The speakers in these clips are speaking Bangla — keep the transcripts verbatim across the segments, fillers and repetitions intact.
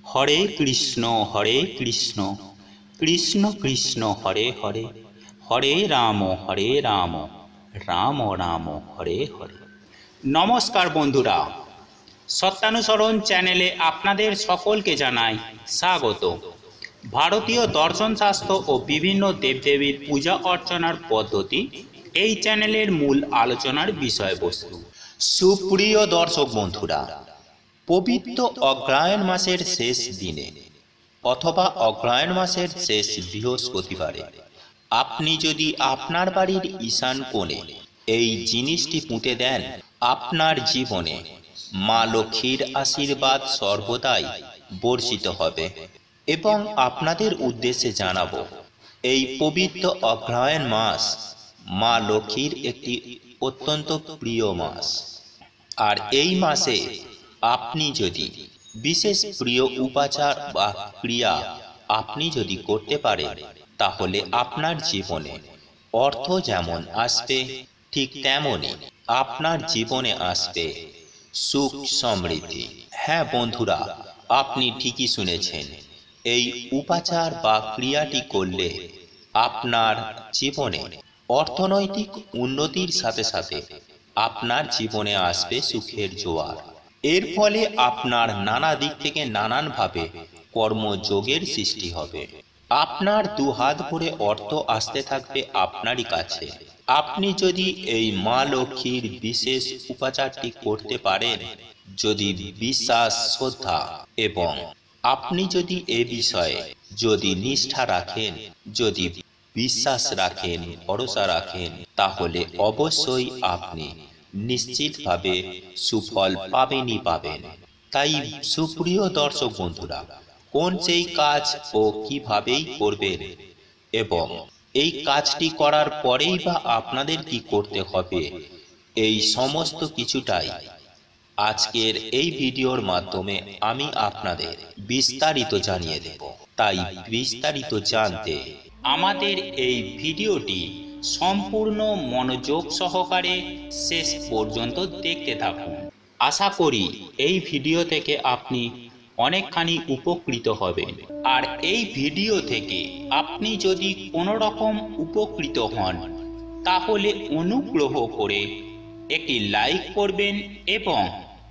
হরে কৃষ্ণ হরে কৃষ্ণ কৃষ্ণ কৃষ্ণ হরে হরে হরে রাম হরে রাম রাম রাম হরে হরে। নমস্কার বন্ধুরা, সত্যানুসরণ চ্যানেলে আপনাদের সকলকে জানাই স্বাগত। ভারতীয় দর্শন শাস্ত্র ও বিভিন্ন দেবদেবীর পূজা অর্চনার পদ্ধতি এই চ্যানেলের মূল আলোচনার বিষয়বস্তু। সুপ্রিয় দর্শক বন্ধুরা, পবিত্র অগ্রহায়ণ মাসের শেষ দিনে অথবা অগ্রহায়ণ মাসের শেষ বৃহস্পতিবারে আপনি যদি আপনার বাড়ির ঈশান কোণে এই জিনিসটি পুঁতে দেন, আপনার জীবনে মা লক্ষ্মীর আশীর্বাদ সর্বদাই বর্ষিত হবে। এবং আপনাদের উদ্দেশ্যে জানাবো, এই পবিত্র অগ্রহায়ণ মাস মা লক্ষ্মীর একটি অত্যন্ত প্রিয় মাস। আর এই মাসে আপনি যদি বিশেষ প্রিয় উপাচার বা ক্রিয়া আপনি যদি করতে পারেন, তাহলে আপনার জীবনে অর্থ যেমন আসবে, ঠিক তেমনই আপনার জীবনে আসবে সুখ সমৃদ্ধি। হ্যাঁ বন্ধুরা, আপনি ঠিকই শুনেছেন, এই উপাচার বা ক্রিয়াটি করলে আপনার জীবনে অর্থনৈতিক উন্নতির সাথে সাথে আপনার জীবনে আসবে সুখের জোয়ার। এর ফলে আপনার নানা দিক থেকে নানানভাবে কর্মযোগের সৃষ্টি হবে। আপনার দু হাত ভরে অর্থ আসতে থাকবে আপনারই কাছে। আপনি যদি এই মা লক্ষ্মীর বিশেষ উপাচারটি করতে পারেন, যদি বিশ্বাস, শ্রদ্ধা এবং আপনি যদি এ বিষয়ে যদি নিষ্ঠা রাখেন, যদি বিশ্বাস রাখেন, ভরসা রাখেন, তাহলে অবশ্যই আপনি নিশ্চিতভাবে সুফল পাবেনই পাবেন। তাই সুপ্রিয় দর্শক বন্ধুরা, কোন সেই কাজ ও কিভাবেই করবেন এবং এই কাজটি করার পরেই বা আপনাদের কি করতে হবে, এই সমস্ত কিছুটাই আজকের এই ভিডিওর মাধ্যমে আমি আপনাদের বিস্তারিত জানিয়ে দেব। তাই বিস্তারিত জানতে আমাদের এই ভিডিওটি সম্পূর্ণ মনোযোগ সহকারে শেষ পর্যন্ত দেখতে থাকুন। আশা করি এই ভিডিও থেকে আপনি অনেকখানি উপকৃত হবেন। আর এই ভিডিও থেকে আপনি যদি কোনো রকম উপকৃত হন, তাহলে অনুগ্রহ করে একটি লাইক করবেন এবং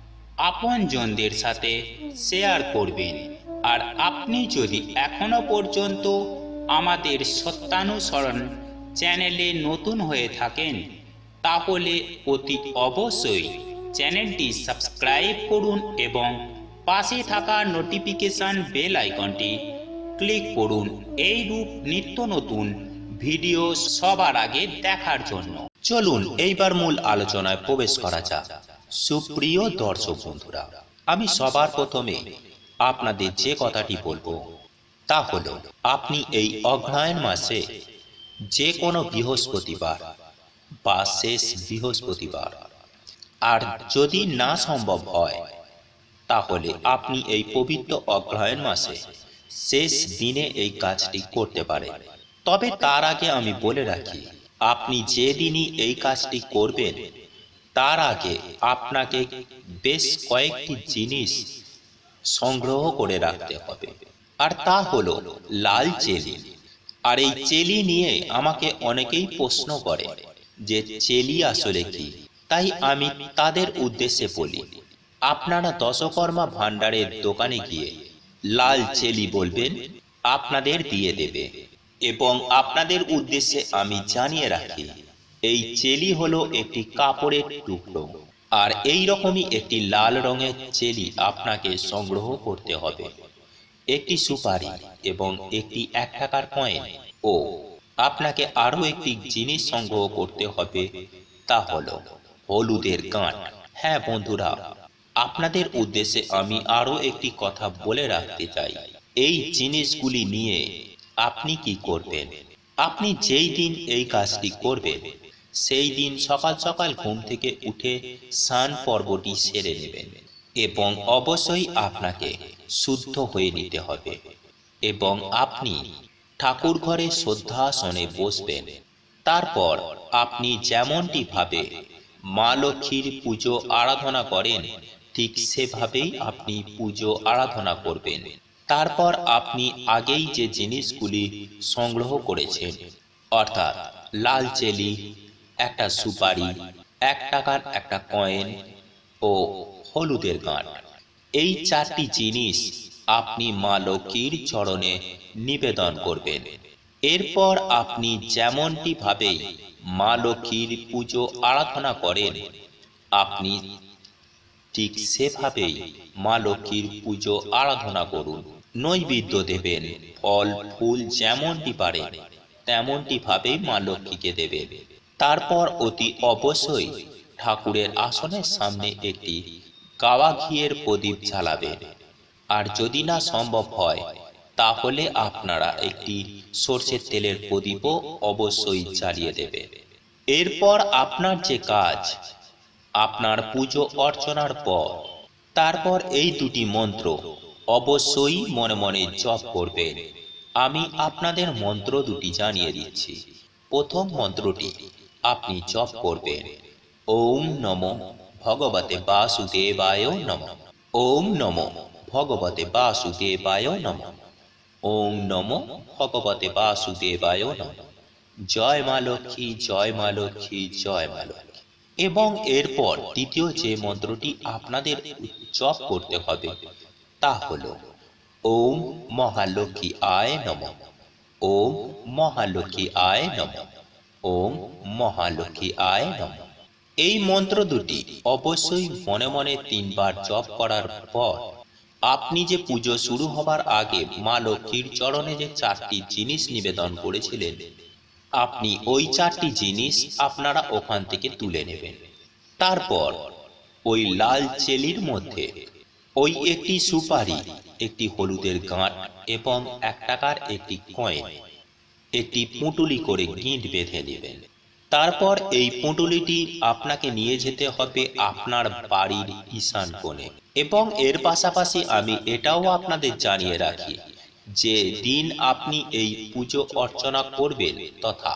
আপনজনদের সাথে শেয়ার করবেন। আর আপনি যদি এখনো পর্যন্ত আমাদের সত্যানুসরণ চ্যানেলে নতুন হয়ে থাকেন, তাহলে অতি অবশ্যই চ্যানেলটি সাবস্ক্রাইব করুন এবং পাশে থাকা নোটিফিকেশন বেল আইকনটি ক্লিক করুন, এই রূপ নিত্য নতুন ভিডিও সবার আগে দেখার জন্য। চলুন এইবার মূল আলোচনায় প্রবেশ করা যাক। সুপ্রিয় দর্শক বন্ধুরা, আমি সবার প্রথমে আপনাদের যে কথাটি বলবো তা হলো, আপনি এই অগ্রহায়ণ মাসে যে কোনো বৃহস্পতিবার বা শেষ বৃহস্পতিবার, আর যদি না সম্ভব হয় তাহলে আপনি এই পবিত্র অগ্রহায়ণ মাসে শেষ দিনে এই কাজটি করতে পারেন। তবে তার আগে আমি বলে রাখি, আপনি যে দিনই এই কাজটি করবেন তার আগে আপনাকে বেশ কয়েকটি জিনিস সংগ্রহ করে রাখতে হবে। আর তা হলো লাল চেলি। আর এই চেলি নিয়ে আমাকে অনেকেই প্রশ্ন করে যে চেলি আসলে কি। তাই আমি তাদের উদ্দেশ্যে বলি, আপনারা দশকর্মা ভান্ডারের দোকানে গিয়ে লাল চেলি বলবেন, আপনাদের দিয়ে দেবে। এবং আপনাদের উদ্দেশ্যে আমি জানিয়ে রাখি, এই চেলি হলো একটি কাপড়ের টুকরো। আর এই রকমই একটি লাল রঙের চেলি আপনাকে সংগ্রহ করতে হবে, একটি সুপারি এবং একটি এক টাকার কয়েন। ও আপনাকে আরো একটি জিনিস সংগ্রহ করতে হবে, তা হলো হলুদের গাঁট। হ্যাঁ বন্ধুরা, আপনাদের উদ্দেশ্যে আমি আরো একটি কথা বলে রাখতে চাই। এই জিনিসগুলি নিয়ে আপনি কি করবেন, আপনি যেই দিন এই কাজটি করবেন সেই দিন সকাল সকাল ঘুম থেকে উঠে স্নান পর্বটি সেরে নেবেন এবং অবশ্যই আপনাকে শুদ্ধ হয়ে নিতে হবে। এবং আপনি ঠাকুর ঘরে শ্রদ্ধাসনে বসবেন। তারপর আপনি যেমনটি ভাবে মা লক্ষ্মীর পুজো আরাধনা করেন, ঠিক সেভাবেই আপনি পুজো আরাধনা করবেন। তারপর আপনি আগেই যে জিনিসগুলি সংগ্রহ করেছেন, অর্থাৎ লাল চেলি, একটা সুপারি, এক টাকার একটা কয়েন ও হলুদের গাঁট, এই চারটি জিনিস আপনি মা লক্ষ্মীর চরণে নিবেদন করবেন। এরপর আপনি যেমনটি ভাবে মা লক্ষ্মীর পুজো আরাধনা করেন, আপনি ঠিক সেভাবেই মা লক্ষ্মীর পুজো আরাধনা করুন। নৈবেদ্য দেবেন, ফল ফুল যেমনটি পারেন তেমনটি ভাবেই মা লক্ষ্মীকে দেবেন। তারপর অতি অবশ্যই ঠাকুরের আসনের সামনে একটি গাওয়া ঘিয়ের প্রদীপ জ্বালাবেন। আর যদি না সম্ভব হয় তাহলে আপনারা একটি সরষের তেলের প্রদীপও অবশ্যই জ্বালিয়ে দেবেন। এরপর আপনার যে কাজ, আপনার পুজো অর্চনার পর তারপর এই দুটি মন্ত্র অবশ্যই মনে মনে জপ করবেন। আমি আপনাদের মন্ত্র দুটি জানিয়ে দিচ্ছি। প্রথম মন্ত্রটি আপনি জপ করবেন, ওম নমো ভগবতে বাসুদেবায় নমঃ। ওম নমো ভগবতে বাসুদেবায় নমঃ। ওম নমো ভগবতে বাসুদেবায় নমঃ। জয় মা লক্ষ্মী, জয় মা লক্ষ্মী, জয় মা লক্ষ্মী। এবং এরপর দ্বিতীয় যে মন্ত্রটি আপনাদের জপ করতে হবে তা হল ওম মহালক্ষ্মী আয় নমঃ। ওম মহালক্ষ্মী আয় নমঃ। ওম মহালক্ষ্মী আয় নমঃ। এই মন্ত্র দুটি অবশ্যই মনে মনে তিনবার জপ করার পর আপনি যে পুজো শুরু হবার আগে মা লক্ষ্মীর চরণে যে চারটি জিনিস নিবেদন করেছিলেন, আপনি ওই চারটি জিনিস আপনারা ওখান থেকে তুলে নেবেন। তারপর ওই লাল চেলির মধ্যে ওই একটি সুপারি, একটি হলুদের গাঁট এবং এক টাকার একটি কয়েন, একটি পুঁটুলি করে গিঁট বেঁধে নেবেন। তারপর এই পুঁটুলিটি আপনাকে নিয়ে যেতে হবে আপনার বাড়ির ঈশান কোণে। এবং এর পাশাপাশি আমি এটাও আপনাদের জানিয়ে রাখি যে দিন আপনি এই পুজো অর্চনা করবেন তথা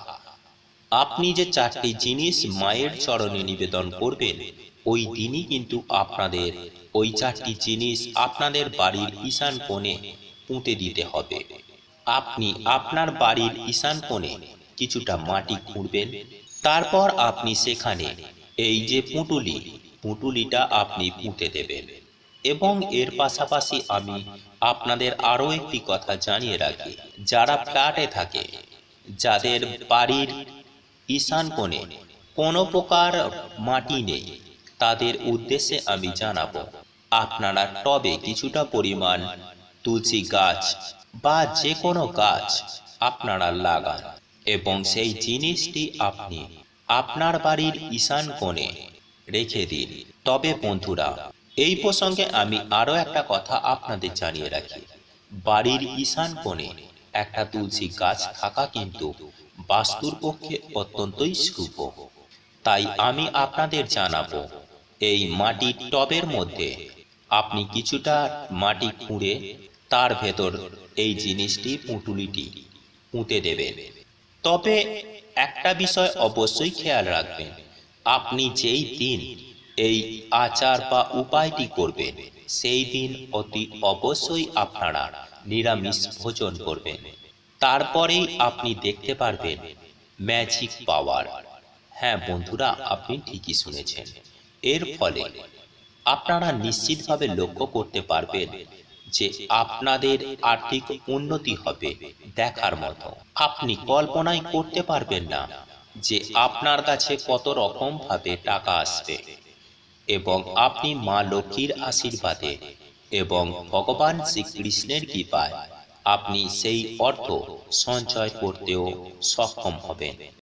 আপনি যে চারটি জিনিস মায়ের চরণে নিবেদন করবেন, ওই দিনই কিন্তু আপনাদের ওই চারটি জিনিস আপনাদের বাড়ির ঈশান কোণে পুঁতে দিতে হবে। আপনি আপনার বাড়ির ঈশান কোণে কিছুটা মাটি খুঁড়বেন। তারপর আপনি সেখানে এই যে পুঁটুলি, পুঁটুলিটা আপনি পুঁতে দেবেন। এবং এর পাশাপাশি আমি আপনাদের আরও একটি কথা জানিয়ে রাখি, যারা ফ্ল্যাটে থাকে, যাদের বাড়ির ঈশান কোণে কোনো প্রকার মাটি নেই, তাদের উদ্দেশ্যে আমি জানাবো, আপনারা টবে কিছুটা পরিমাণ তুলসী গাছ বা যে কোনো গাছ আপনারা লাগান এবং সেই জিনিসটি আপনি আপনার বাড়ির ঈশান কোণে রেখে দিন। তবে বন্ধুরা, এই প্রসঙ্গে আমি আরও একটা কথা আপনাদের জানিয়ে রাখি, বাড়ির ঈশান কোণে একটা তুলসী গাছ থাকা কিন্তু বাস্তুর পক্ষে অত্যন্তই শুভ। তাই আমি আপনাদের জানাবো, এই মাটির টবের মধ্যে আপনি কিছুটা মাটি খুঁড়ে তার ভেতর এই জিনিসটি, পুঁটুলিটি পুঁতে দেবেন। তবে একটা বিষয় অবশ্যই খেয়াল রাখবেন, আপনি যেই দিন এই আচার বা উপায়টি করবেন সেই দিন অতি অবশ্যই আপনারা নিরামিষ ভোজন করবেন। তারপরেই আপনি দেখতে পারবেন ম্যাজিক পাওয়ার। হ্যাঁ বন্ধুরা, আপনি ঠিকই শুনেছেন। এর ফলে আপনারা নিশ্চিতভাবে লক্ষ্য করতে পারবেন যে আপনাদের আর্থিক উন্নতি হবে দেখার মতো। আপনি কল্পনাই করতে পারবেন না যে আপনার কাছে কত রকম ভাবে টাকা আসবে এবং আপনি মা লক্ষ্মীর আশীর্বাদে এবং ভগবান শ্রীকৃষ্ণের কৃপায় আপনি সেই অর্থ সঞ্চয় করতেও সক্ষম হবেন।